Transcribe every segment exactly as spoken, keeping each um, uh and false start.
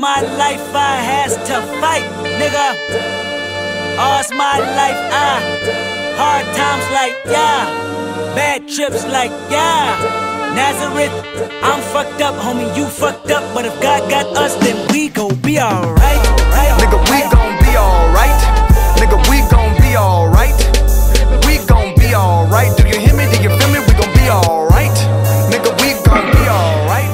my life I has to fight, nigga. All's my life I hard times like yeah, bad trips like yeah. Nazareth, I'm fucked up, homie, you fucked up, but if God got us, then we gon' be alright. Nigga, we gon' be alright. Nigga, we gon' be alright. We gon' be alright. Do you hear me? Do you feel me? We gon' be alright. Nigga, we gon' be alright.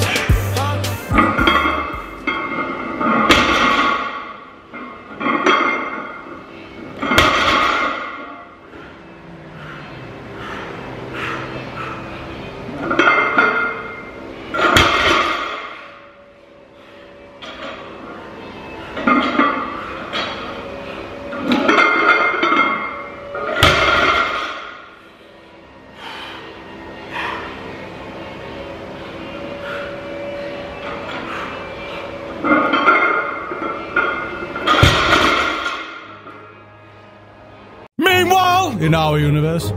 In our universe.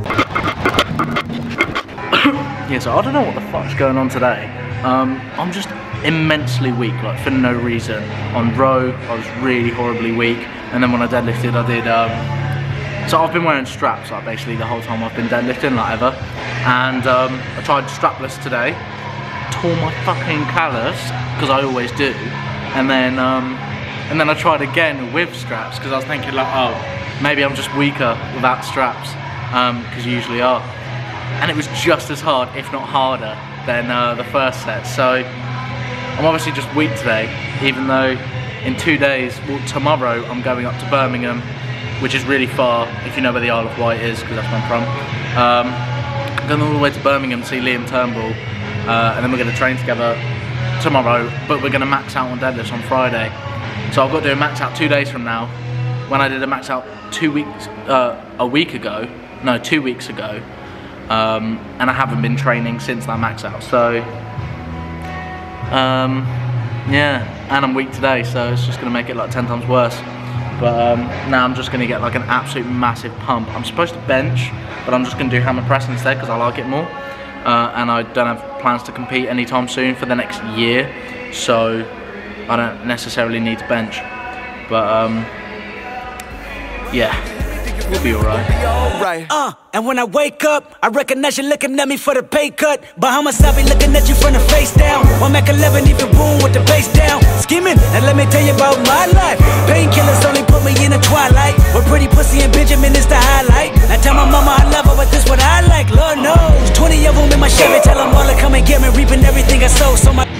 Yeah, so I don't know what the fuck's going on today. Um, I'm just immensely weak, like for no reason. On row, I was really horribly weak, and then when I deadlifted, I did. Um, so I've been wearing straps, like basically the whole time I've been deadlifting, like ever. And um, I tried strapless today, tore my fucking callus because I always do, and then um, and then I tried again with straps because I was thinking like, oh, maybe I'm just weaker without straps, because um, you usually are. And it was just as hard, if not harder, than uh, the first set. So I'm obviously just weak today, even though in two days, well, tomorrow I'm going up to Birmingham, which is really far, if you know where the Isle of Wight is, because that's where I'm from. Um, I'm going all the way to Birmingham to see Liam Turnbull, uh, and then we're going to train together tomorrow, but we're going to max out on deadlifts on Friday. So I've got to do a max out two days from now. When I did a max out two weeks, uh, a week ago, no, two weeks ago, um, and I haven't been training since that max out. So, um, yeah, and I'm weak today, so it's just gonna make it like ten times worse. But um, now I'm just gonna get like an absolute massive pump. I'm supposed to bench, but I'm just gonna do hammer press instead because I like it more. Uh, and I don't have plans to compete anytime soon for the next year, so I don't necessarily need to bench. But um, yeah, we'll be alright. Uh, and when I wake up, I recognize you looking at me for the pay cut. Bahamas, I be looking at you from the face down. One Mac eleven, even boom with the bass down. Scheming, and let me tell you about my life. Painkillers only put me in the twilight. With pretty pussy and Benjamin is the highlight. I tell my mama I love her, but this what I like, Lord knows. Twenty of them in my Chevy, tell them all to come and get me, reaping everything I sow. So my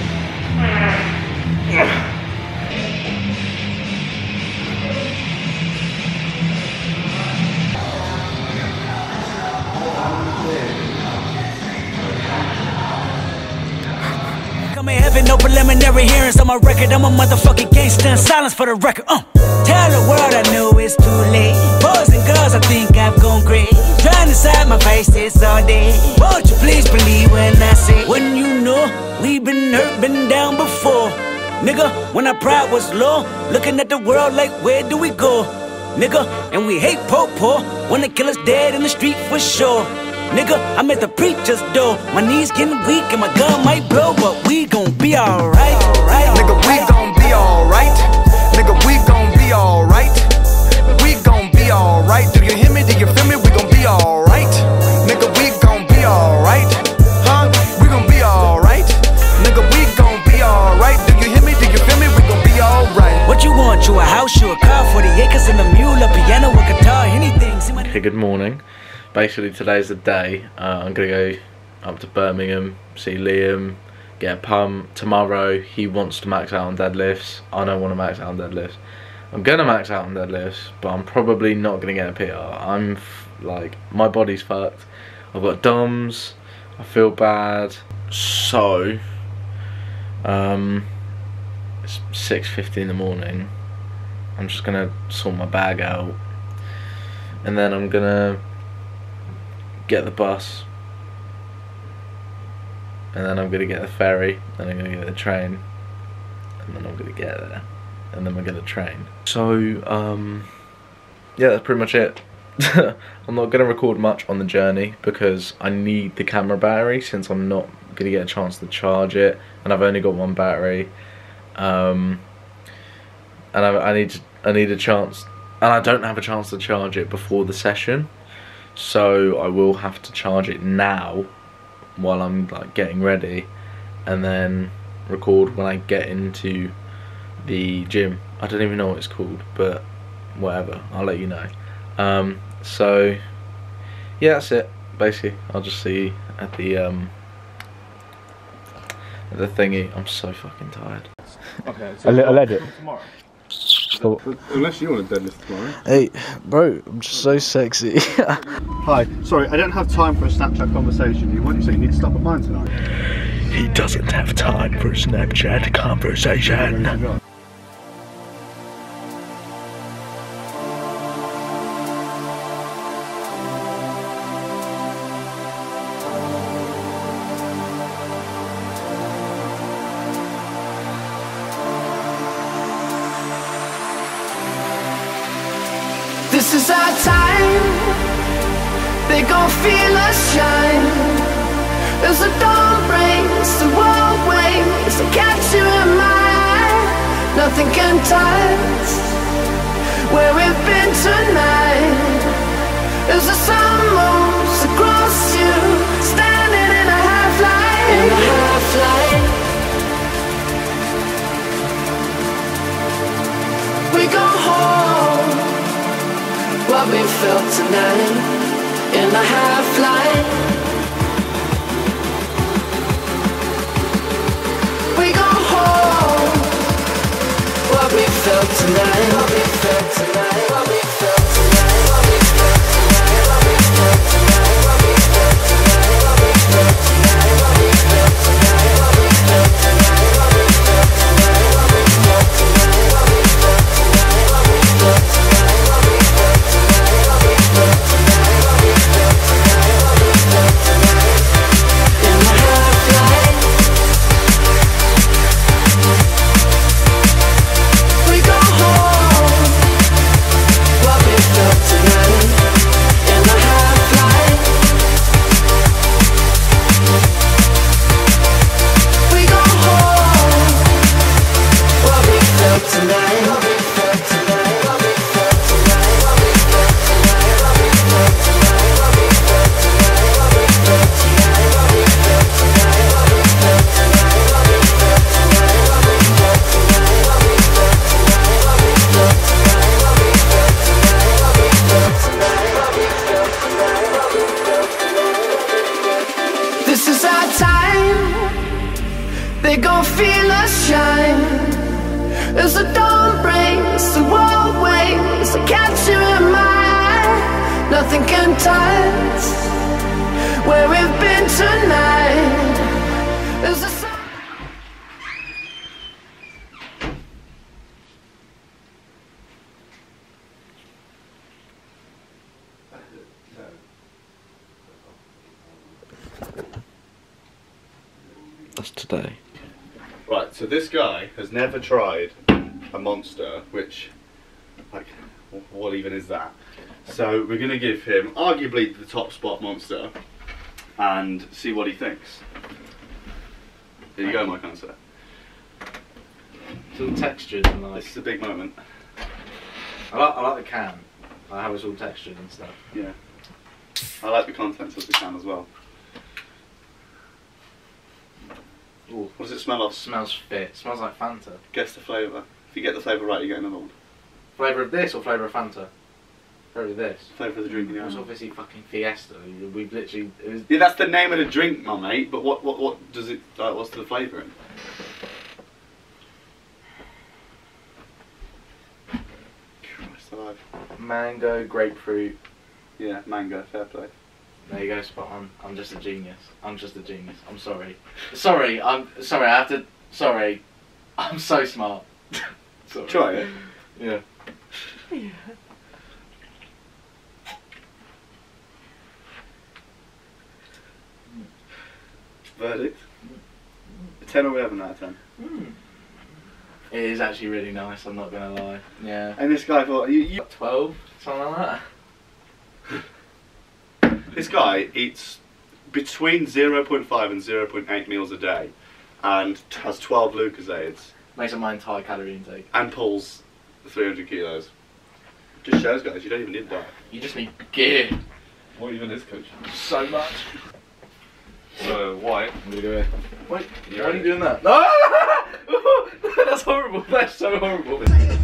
I'm in heaven, no preliminary hearings on my record. I'm a motherfucking gangster and silence for the record. Uh. Tell the world I know it's too late. Boys and girls, I think I've gone crazy. Trying to side my face this all day. Won't you please believe when I say, when you know we've been hurt, been down before. Nigga, when our pride was low, looking at the world like where do we go? Nigga, and we hate po-po when they kill us dead in the street for sure. Nigga, I'm at the preacher's door. My knees getting weak and my gun might blow, but we gon' be alright. Nigga, we gon' be alright. Nigga, we gon' be alright. We gon' be alright. Do you hear me? Do you feel me? We gon' be alright. Nigga, we gon' be alright. Huh? We gon' be alright. Nigga, we gon' be alright. Do you hear me? Do you feel me? We gon' be alright. What you want? You a house, you a car, forty acres and a mule, a piano, a guitar, anything. See my Okay, good morning. Basically today's the day. uh, I'm gonna go up to Birmingham, see Liam, get a pump. Tomorrow he wants to max out on deadlifts. I don't want to max out on deadlifts. I'm gonna max out on deadlifts, but I'm probably not gonna get a P R. I'm f like, my body's fucked. I've got D O M S, I feel bad. So um, it's six fifty in the morning. I'm just gonna sort my bag out, and then I'm gonna get the bus, and then I'm gonna get the ferry, then I'm gonna get the train, and then I'm gonna get there, and then we're gonna train. So um, yeah, that's pretty much it. I'm not gonna record much on the journey because I need the camera battery, since I'm not gonna get a chance to charge it, and I've only got one battery. Um, and I, I need to, I need a chance, and I don't have a chance to charge it before the session, so I will have to charge it now while I'm like getting ready, and then record when I get into the gym. I don't even know what it's called, but whatever, I'll let you know. Um, so yeah, that's it. Basically, I'll just see you at the um, at the thingy. I'm so fucking tired. Okay, so I led it. tomorrow. Cool. Unless you want to deadlift tomorrow. Hey, bro, I'm just so sexy. Hi, sorry, I don't have time for a Snapchat conversation. You, what do you say? You need to stop at mine tonight? He doesn't have time for a Snapchat conversation. This is our time. They gon' feel us shine. As the dawn breaks, the world waits to catch you in my eye. Nothing can touch where we've been tonight. As the sun moves across you, standing in a half light. In a half light. We go home. What we felt tonight in a half light. We go home. What we felt tonight. What we felt tonight. What we felt tonight. What we felt tonight. What we felt tonight. What we felt tonight. What we felt tonight. What we felt tonight. What we felt tonight. What we felt tonight. What we felt tonight. What we felt tonight. What we felt tonight. What we felt They gon' feel us shine. As the dawn breaks, the world waits to catch you in my eye. Nothing can touch where we've been tonight. As the sun That's today. Right, so this guy has never tried a monster, which, like, what even is that? So we're going to give him arguably the top spot monster and see what he thinks. Here you go, my kind sir. It's all textured and like. This is a big moment. I like, I like the can. I like how it's all textured and stuff. Yeah. I like the contents of the can as well. Ooh. What does it smell of? Smells fit. Smells like Fanta. Guess the flavour. If you get the flavour right, you get another one. Flavour of this or flavour of Fanta? Flavour of this. Flavour of the drink in the It was oven. obviously fucking Fiesta. We've literally. It was, Yeah, that's the name of the drink, my mate. But what, what, what does it? Like, what's the flavour in? Christ alive. mango, grapefruit. Yeah, mango. Fair play. There you go, spot on. I'm just a genius. I'm just a genius. I'm sorry. Sorry, I'm sorry, I have to sorry. I'm so smart. Sorry. Try it. Yeah. Verdict? ten or eleven out of ten. Mm. It is actually really nice, I'm not gonna lie. Yeah. And this guy thought, you, you, twelve, something like that. this guy eats between zero point five and zero point eight meals a day and has twelve Lucozades Makes up my entire calorie intake. and pulls the three hundred kilos. Just shows, guys, you don't even need that. You just need gear. What even is coach? So much. So, white. I'm gonna go here. Wait, Yeah. why are you doing that? No! That's horrible. That's so horrible.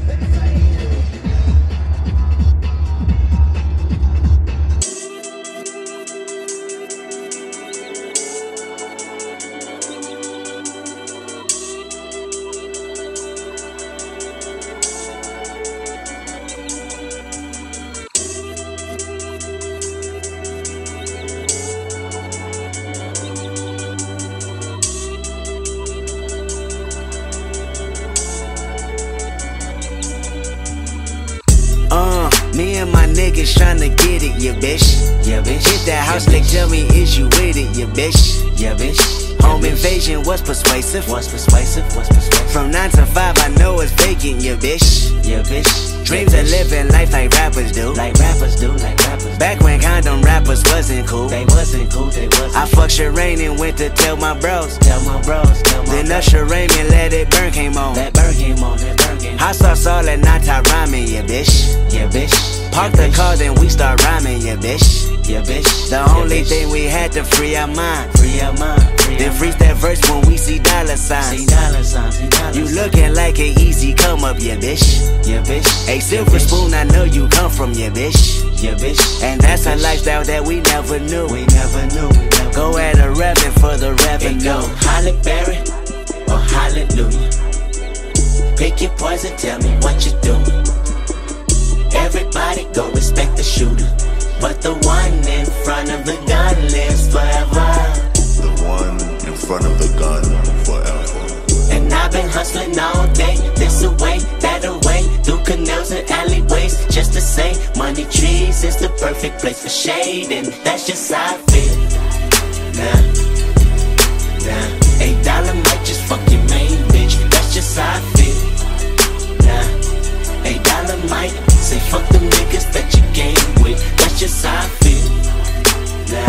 Me and my niggas tryna get it, yeah, bitch. Yeah, bitch. Hit that house, they tell me, is you with it, yeah, bitch. Yeah, bitch. Home invasion was persuasive. Was persuasive. Was persuasive. From nine to five, I know it's vacant, yeah, bitch. Yeah, bitch. Dreams of living life like rappers do. Like rappers do. Like rappers. Back when condom rappers wasn't cool. They wasn't cool. They wasn't. I fucked Shireen and went to tell my bros. Tell my bros. Tell my then Usher Raymond Let It Burn came on. That burn came on. That burn came on. Hot sauce all that night I rhyming, yeah, bitch. Yeah, bitch. Park the car, then we start rhyming, yeah, bitch. Yeah, bitch. The only thing we had to free our mind. Free our mind. Then freeze that verse when we see dollar signs. See dollar signs. You looking like an easy come up, yeah, bitch. Yeah, bitch. A silver spoon, I know you come from, yeah, bitch. Yeah, bitch. And that's a lifestyle that we never knew. We never knew. Go at a revving for the revenue. Go Holly Berry or Hallelujah. Pick your poison, tell me what you doing. Everybody go respect the shooter, but the one in front of the gun lives forever. The one in front of the gun forever. And I've been hustling all day, this away, that away, through canals and alleyways, just to say, money trees is the perfect place for shade, and that's just how I feel. Nah, nah, eight dollar might just fuck your main bitch, that's just how I feel. Nah, eight dollar might say fuck them niggas that you game with, that's just how I feel. Nah,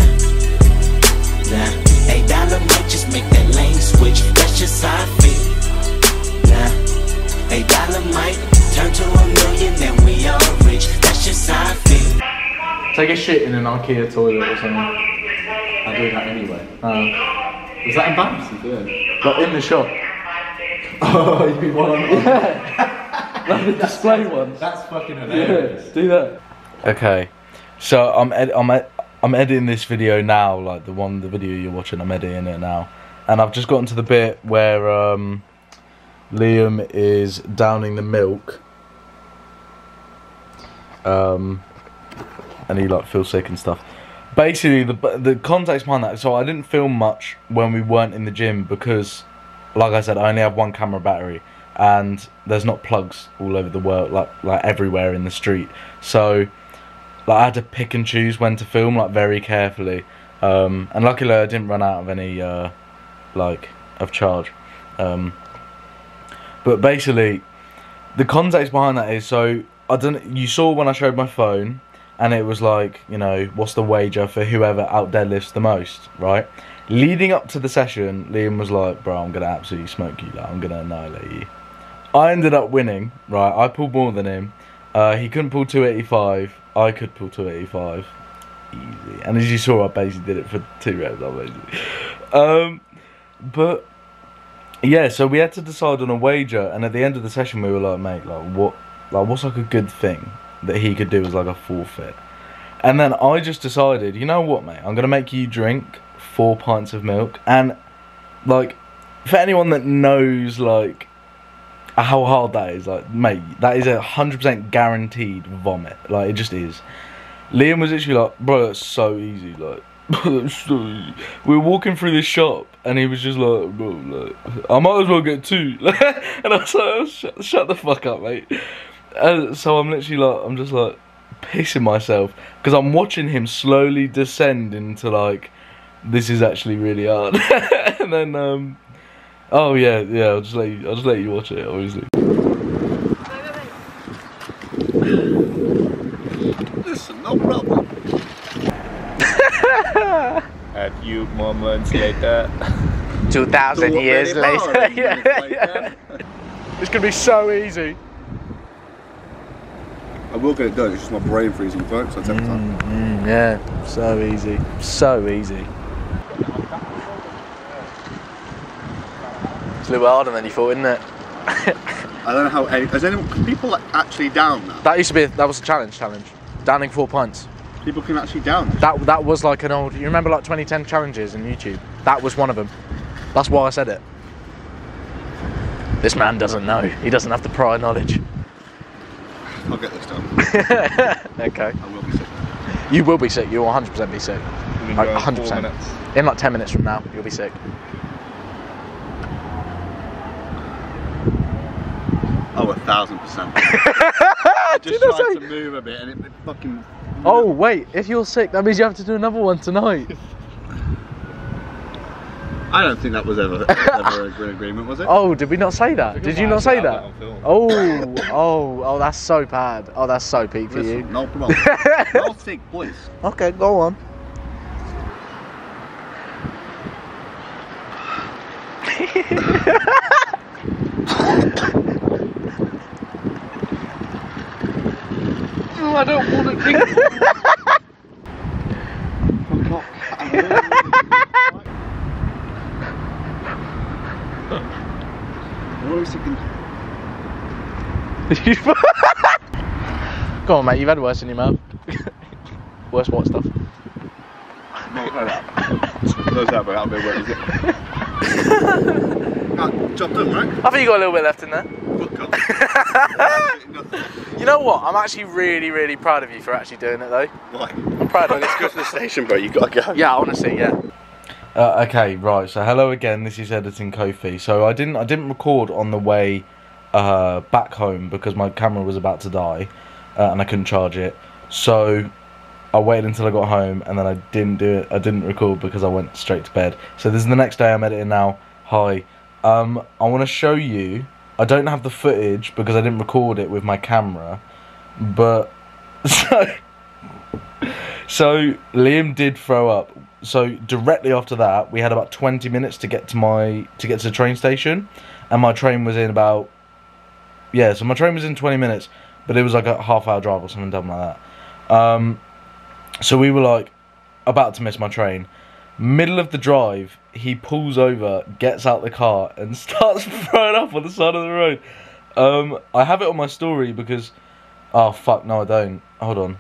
nah, eight dollar might just make that lane switch, that's just how I feel. Nah, eight dollar might turn to a million and we all rich, that's just how I feel. Take a shit in an IKEA toilet or something. I do that anyway. Uh, is that embarrassing? Yeah. Like in the shop. Oh, you mean one on yeah. Like the display ones. That's fucking hilarious. Yeah, do that. Okay, so I'm ed I'm ed I'm editing this video now, like the one the video you're watching. I'm editing it now, and I've just gotten to the bit where um, Liam is downing the milk, um, and he like feels sick and stuff. Basically, the the context behind that. So I didn't film much when we weren't in the gym because, like I said, I only have one camera battery, and there's not plugs all over the world, like like everywhere in the street. So, like I had to pick and choose when to film, like very carefully. Um, and luckily, I didn't run out of any, uh, like, of charge. Um, but basically, the context behind that is so I don't. You saw when I showed my phone. And it was like, you know, what's the wager for whoever out deadlifts the most, right? Leading up to the session, Liam was like, bro, I'm going to absolutely smoke you. Like, I'm going to annihilate you. I ended up winning, right? I pulled more than him. Uh, he couldn't pull two eighty-five. I could pull two eighty-five. Easy. And as you saw, I basically did it for two reps. Basically. Um, but, yeah, so we had to decide on a wager. And at the end of the session, we were like, mate, like, what, like, what's like a good thing that he could do as like a forfeit? And then I just decided, you know what, mate, I'm gonna make you drink four pints of milk. And like, for anyone that knows like how hard that is, like, mate, that is a hundred percent guaranteed vomit. Like, it just is. Liam was literally like, bro, that's so easy. Like, that's so easy. We were walking through this shop and he was just like, bro, like, I might as well get two. And I was like, oh, shut, shut the fuck up, mate. Uh, so I'm literally like, I'm just like pissing myself because I'm watching him slowly descend into like, this is actually really hard. And then, um, oh yeah, yeah, I'll just let you, I'll just let you watch it, obviously. Listen, no problem. A few moments later. Two thousand So, what, years very later. hard, Yeah, like yeah. that? It's gonna be so easy. will get it done, it's just my brain freezing folks, so every time. Mm, yeah, so easy. So easy. It's a little bit harder than you thought, isn't it? I don't know how any, has anyone, can people actually down that? That used to be, a, that was a challenge challenge. Downing four pints. People can actually down this? That, that was like an old, you remember like twenty ten challenges on YouTube? That was one of them. That's why I said it. This man doesn't know. He doesn't have the prior knowledge. I'll get this done. Okay. I will be sick. You will be sick. You'll one hundred percent be sick. Like one hundred percent. In like ten minutes from now, you'll be sick. Oh, a thousand percent. I just tried say? to move a bit and it, it fucking... Oh, wait. If you're sick, that means you have to do another one tonight. I don't think that was ever, ever a good agreement, was it? Oh, did we not say that? Did you not say that? Oh, oh, oh, that's so bad. Oh, that's so peak for Listen, you. no problem. I'll take boys. Okay, go on. Oh, I don't want to drink. I'm not. I'm always thinking. Go on, mate. You've had worse in your mouth. Worse what stuff? No, no, no. Those that, but that'll be wet, is it? Ah, job done, right? I think you got a little bit left in there. Fuck off. You know what? I'm actually really, really proud of you for actually doing it, though. Why? I'm proud of you. Let's go to the station, bro. You gotta go. Yeah, honestly, yeah. Uh, okay, right. So hello again. This is Editing Kofi. So I didn't I didn't record on the way uh, back home because my camera was about to die uh, and I couldn't charge it. So I waited until I got home and then I didn't do it. I didn't record because I went straight to bed. So this is the next day I'm editing now. Hi. Um, I want to show you. I don't have the footage because I didn't record it with my camera, but so so Liam did throw up. So directly after that, we had about twenty minutes to get to my to get to the train station, and my train was in about yeah. So my train was in twenty minutes, but it was like a half hour drive or something dumb like that. Um, so we were like about to miss my train. Middle of the drive, he pulls over, gets out the car, and starts throwing up on the side of the road. Um, I have it on my story because oh fuck no I don't. Hold on.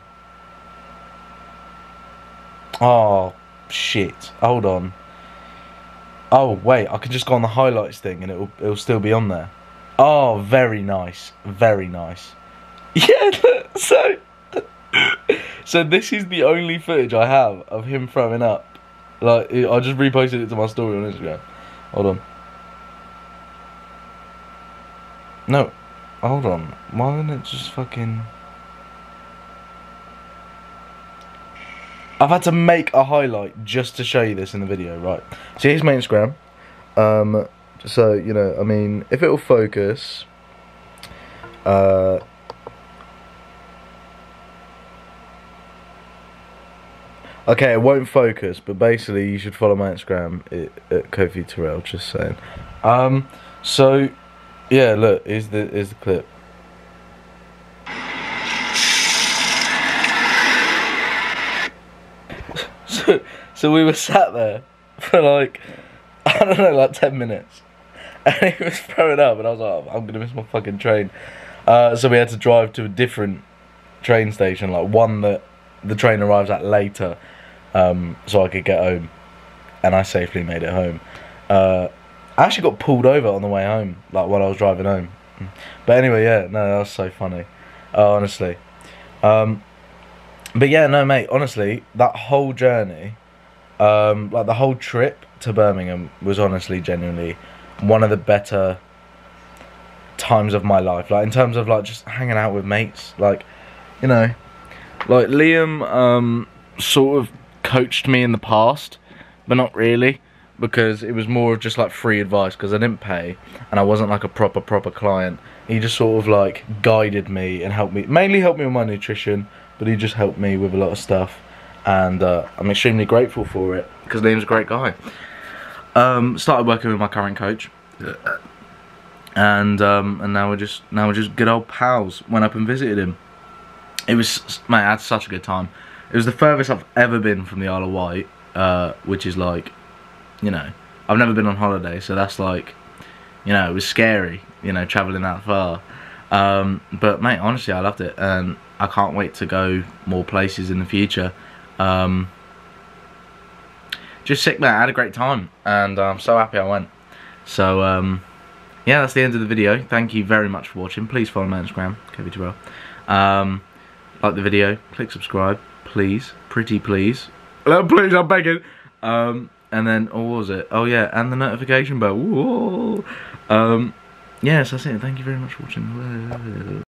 Oh. Shit, hold on. Oh wait, I can just go on the highlights thing and it'll it'll still be on there. Oh, very nice, very nice. Yeah, so so this is the only footage I have of him throwing up. Like, I just reposted it to my story on Instagram. Hold on. No, hold on. Why didn't it just fucking? I've had to make a highlight just to show you this in the video, right? So here's my Instagram. Um, so, you know, I mean, if it'll focus... Uh, okay, it won't focus, but basically you should follow my Instagram at, at Kofi Terrell, just saying. Um, so, yeah, look, here's the, here's the clip. So, so we were sat there for like, I don't know, like ten minutes. And he was throwing up and I was like, I'm going to miss my fucking train. Uh, so we had to drive to a different train station, like one that the train arrives at later, um, so I could get home. And I safely made it home. Uh, I actually got pulled over on the way home, like while I was driving home. But anyway, yeah, no, that was so funny. Uh, honestly. Um... But yeah, no mate, honestly, that whole journey, um, like the whole trip to Birmingham was honestly, genuinely one of the better times of my life. Like in terms of like just hanging out with mates, like, you know, like Liam um, sort of coached me in the past, but not really, because it was more of just like free advice because I didn't pay and I wasn't like a proper, proper client. He just sort of like guided me and helped me, mainly helped me with my nutrition, but he just helped me with a lot of stuff, and uh, I'm extremely grateful for it because Liam's a great guy. Um, started working with my current coach, and um, and now we're just now we're just good old pals. Went up and visited him. it was, mate, I had such a good time. It was the furthest I've ever been from the Isle of Wight, uh, which is like, you know, I've never been on holiday, so that's like, you know, it was scary, you know, travelling that far. Um, but mate, honestly, I loved it, and I can't wait to go more places in the future. Um, just sick, man. I had a great time, and I'm so happy I went. So, um, yeah, that's the end of the video. Thank you very much for watching. Please follow my Instagram, K V Terrell. Um, like the video, click subscribe, please, pretty please. Oh, please, I'm begging. Um, and then, oh, what was it? Oh yeah, and the notification bell. Whoa. Um, yes, that's it. Thank you very much for watching.